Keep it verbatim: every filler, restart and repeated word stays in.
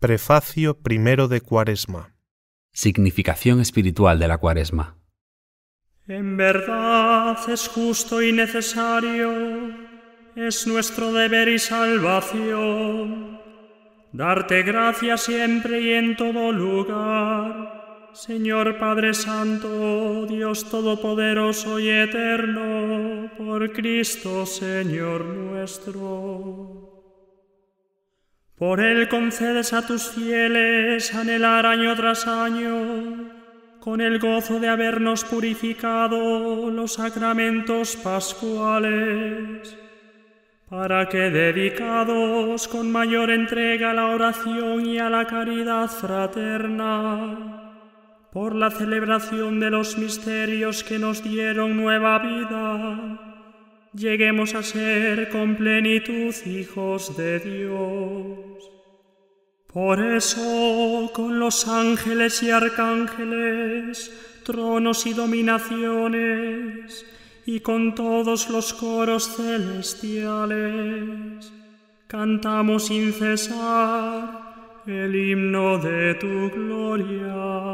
Prefacio primero de Cuaresma. Significación espiritual de la Cuaresma. En verdad es justo y necesario, es nuestro deber y salvación, darte gracias siempre y en todo lugar, Señor Padre Santo, Dios Todopoderoso y Eterno, por Cristo Señor nuestro. Por Él concedes a tus fieles anhelar año tras año, con el gozo de habernos purificado los sacramentos pascuales, para que, dedicados con mayor entrega a la oración y a la caridad fraterna, por la celebración de los misterios que nos dieron nueva vida, lleguemos a ser con plenitud hijos de Dios. Por eso, con los ángeles y arcángeles, tronos y dominaciones, y con todos los coros celestiales, cantamos sin cesar el himno de tu gloria.